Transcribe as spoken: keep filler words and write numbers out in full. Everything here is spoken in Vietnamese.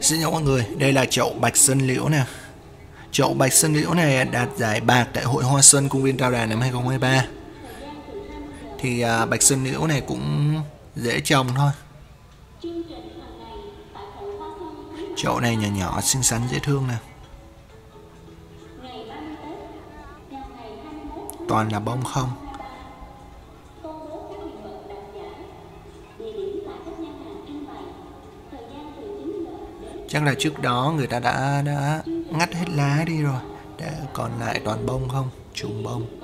Xin chào mọi người, đây là chậu bạch sơn liễu nè. Chậu bạch sơn liễu này đạt giải bạc tại hội Hoa Xuân công viên Tao Đàn năm hai không hai ba. Thì à, bạch sơn liễu này cũng dễ trồng thôi. Chậu này nhỏ nhỏ xinh xắn dễ thương nè. Toàn là bông không. Chắc là trước đó người ta đã đã ngắt hết lá đi rồi, để còn lại toàn bông không, chùm bông.